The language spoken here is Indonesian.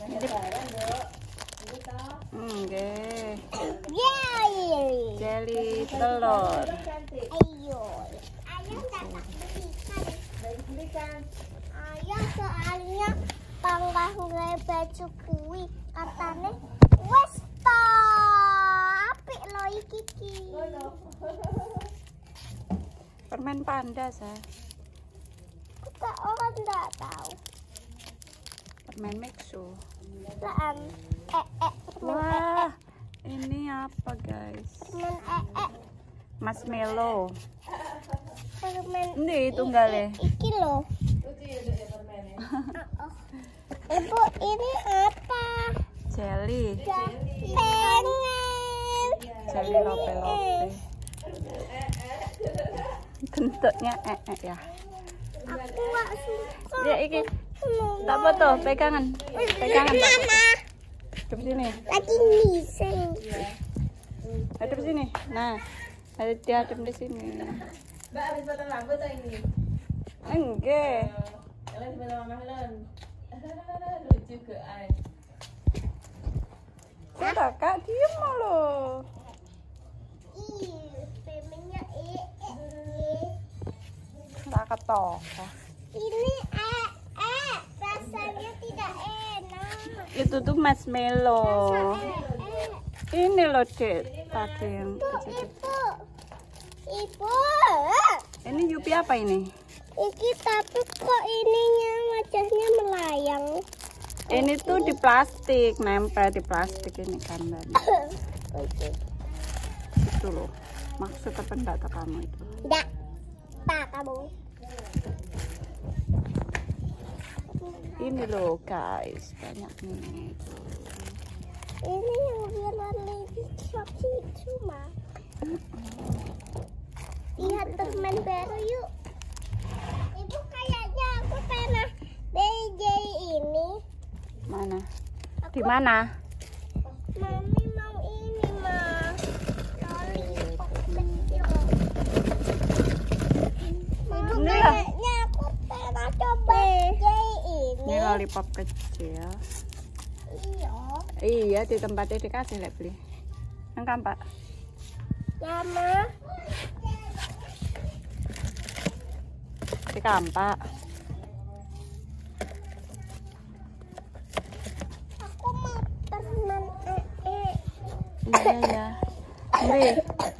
Nggih. Jelly. Jelly telur. Ayo. Ayah tak belikan. Ayah soalnya panggah nggak baju kuwi katanya wes apik lo iki. Permen panda, Sa. Kita orang nggak tahu. Permen Mexo. Permen Wah, ini apa, guys? permen Marshmallow. permen Ini tunggale. iki lo. Ibu, ini apa? Jelly. Pengen. Jelly lope-lope. Bentuknya ya. Aku nggak suka. Ya iki. Tak foto, pegangan. Pegangan. Mama. Hadap sini. Lagi miseng. Hadap sini. Nah, ada dihadap di sini. Mbak habis potong rambut atau ini? Enggak. Kalian sebelah mama Helen. Lucu ke ay. Sudah, Kak, diem lo. Permennya Tak ketok. Ini rasanya tidak enak. Itu tuh marshmallow. Ini loh, Dek. Tadi yang kecil. Ibu. Ini Yupi apa ini? Iki tapi kok ininya wajahnya melayang. Ini tuh di plastik, nempel di plastik ini gambar. Itu loh. Maksud apa enggak kamu itu? Enggak. Pak kamu. Ini loh, guys. Banyak nih. Ini yang bilang lagi Shopee itu mah. Lihat teman baru yuk. Ibu kayaknya aku pernah DJ ini. Mana? Di mana? Mami mau ini mah. Lollipop kecil. Ibu Ini lah. kayaknya aku pernah coba DJ ini. Ini lollipop kecil. Iya. Iya, di tempatnya dikasih lah beli. Yang Pak. Mama. Di Kampak. Aku mau permen Iya ya. Beli.